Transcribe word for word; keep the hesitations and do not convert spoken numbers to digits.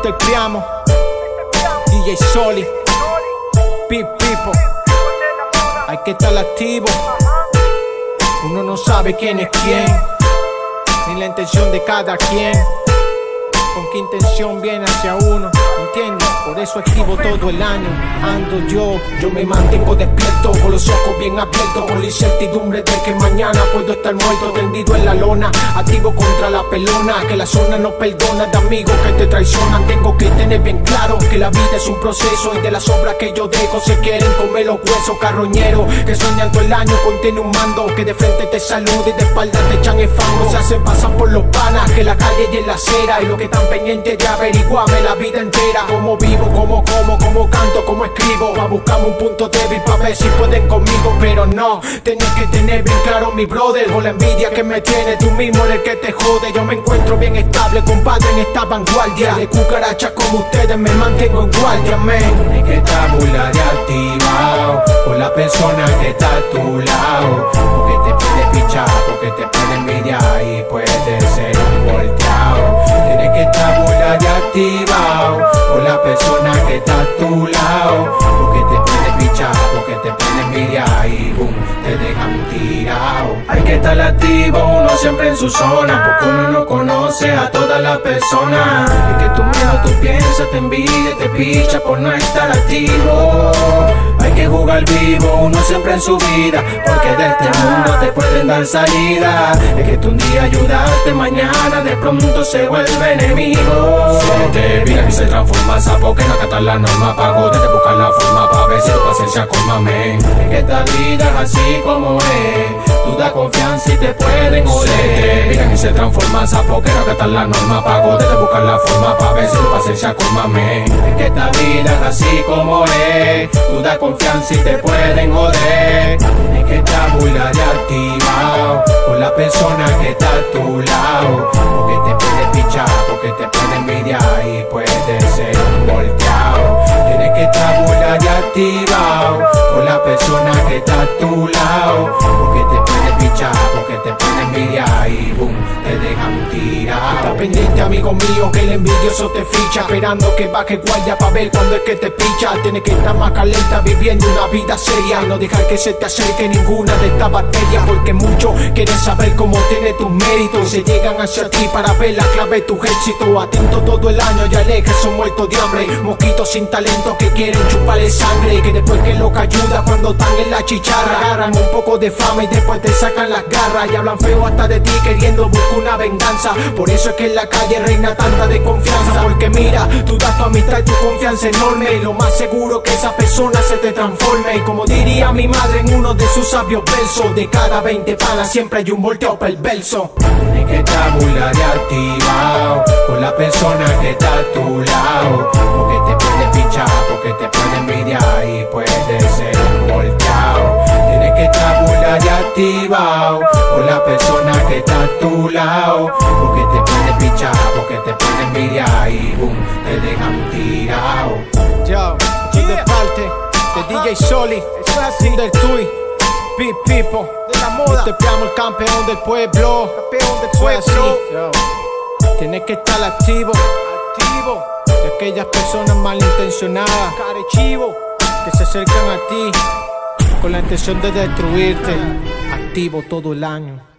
mister Priamo, D J Soli, Big People. Hay que estar activo. Uno no sabe quién es quién, ni la intención de cada quien. Con qué intención viene hacia uno, ¿entiendes? Por eso activo todo el año. Ando yo, yo me mantengo despierto, con los ojos bien abiertos, con la incertidumbre de que mañana puedo estar muerto, tendido en la lona, activo contra la pelona, que la zona no perdona de amigos que te traicionan. Tengo que tener bien claro que la vida es un proceso, y de las obras que yo dejo se quieren comer los huesos. Carroñeros que sueñan todo el año con tener un mando, que de frente te saluda y de espalda te echan el fango. Se hacen pasar por los panas, que la calle y en la acera, y lo que están pendientes de averiguarme la vida entera. Cómo vivo, cómo como, cómo canto, cómo escribo, pa' buscarme un punto débil pa' ver si pueden conmigo. Pero no, tenés que tener bien claro, mi brother, con la envidia que me tiene, tú mismo eres el que te jode. Yo me encuentro bien estable, compadre, en esta vanguardia. De cucarachas como ustedes me mantengo en guardia, man. Tienes que estar burla de activado con la persona que está a tu lado, porque te puede pichar, porque te puede envidiar y puede ser un volteado. Tienes que estar burla de activado con la persona que está a tu lado, porque te puede pichar, porque te puede envidiar y boom, te dejan tirado. Hay que estar activo, uno siempre en su zona, porque uno no conoce a todas las personas. Es que tu miedo, tú piensas, te envidia, te picha por no estar activo. Hay que jugar vivo, uno siempre en su vida, porque de este mundo te pueden dar salida. Es que tú un día ayudaste, mañana de pronto se vuelve enemigo. Se te vira y se transforma sapo, que no acatar la norma, pago desde buscar la forma pa' ver si tu paciencia colma, men. Es que esta vida es así como es, tú da confianza y te pueden joder. Se te vira y se transforma sapo, que no acatar la norma, pago desde buscar la forma pa' ver si tu paciencia colma, men. Es que esta vida es así como es, tú da confianza y te pueden joder. Tienes que estar burla de activado con la persona que está a tu lado, porque te puede pichar, porque te puede envidiar y puede ser un volteado. Tienes que estar burla de activado con la persona que está a tu lado, porque te puede pichar, porque te puede envidiar y boom, te dejan tirado. Está pendiente, amigo mío, que el envidioso te ficha, esperando que baje guardia pa' ver cuando es que te picha. Tienes que estar más calenta, viviendo una vida seria, y no dejar que se te acerque ninguna de estas bacterias, porque muchos quieren saber cómo tienes tus méritos, se llegan hacia ti para ver la clave de tu éxito. Atento todo el año y aleja, son muertos de hambre, mosquitos sin talento que quieren chuparle sangre, que después que loca ayuda cuando están en la chicharra, agarran un poco de fama y después te sacan las garras, y hablan feo hasta de ti queriendo buscar una venganza. Por eso es que en la calle reina tanta desconfianza, porque mira, tú das tu amistad y tu confianza enorme, y lo más seguro que esa persona se te transforme. Y como diría mi madre en uno de sus sabios versos, de cada veinte panas siempre hay un volteo perverso. Tienes que estar burla de activado con la persona que está a tu lado, porque te puede pichar, porque te puede envidiar y puede ser un volteado. Tienes que estar burla de activado con la persona que está a tu lado, porque te puede pichar, porque te puede envidiar y boom, te dejan tirado. Yo, soy de parte de D J Soli, mister Tui, Big People, de la moda, mister Priamo, el campeón del pueblo, campeón del pueblo. Yo, tienes que estar activo, activo, de aquellas personas malintencionadas, carechivo, que se acercan a ti con la intención de destruirte. Activo todo el año.